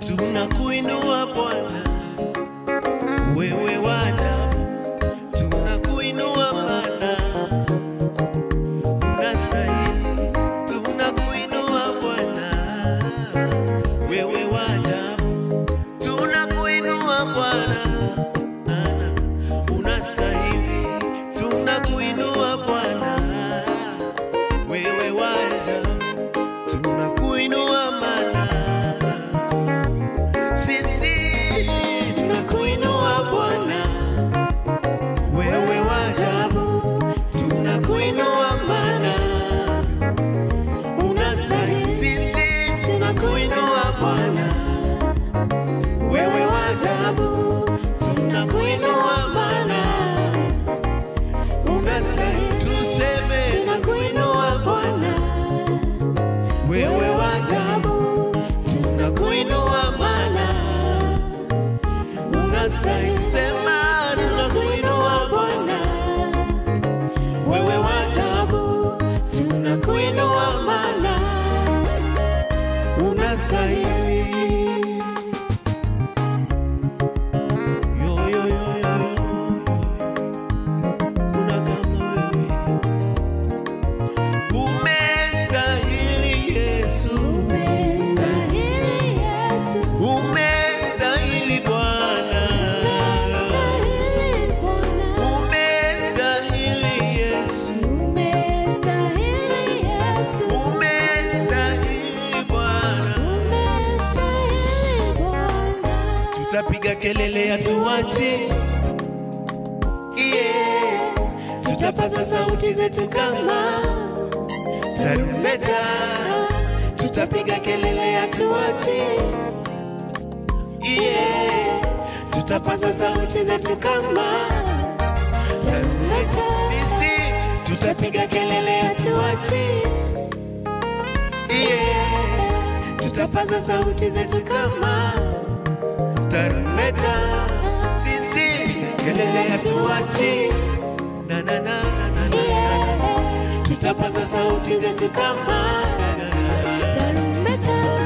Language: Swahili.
tunakuinua Bwana, wewe wa ajabu, tunakuinua Bwana, unastahili, tunakuinua Bwana, wewe wa ajabu, tunakuinua Bwana, unastahili, tunakuinua Bwana, wewe wa ajabu, tunakuinua Bwana. Sema tunakuinua Bwana, wewe wa ajabu, tunakuinua Bwana, unastahili. Yo yo yo yo, kuna kama wewe, umestahili Yesu, umestahili Yesu, umestahili Bwana. Tutapiga kelele hatuachi, yeah. Tutapaza sauti zetu kama tarumbeta, tutapiga kelele hatuachi, yeah. Tutapaza sauti zetu kama tarumbeta, sisi tutapiga kelele hatuachi, yeah. Tutapaza sauti zetu kama tarumbeta, sisi kelele hatuachi, na na na na na, tutapaza sauti zetu kama tarumbeta.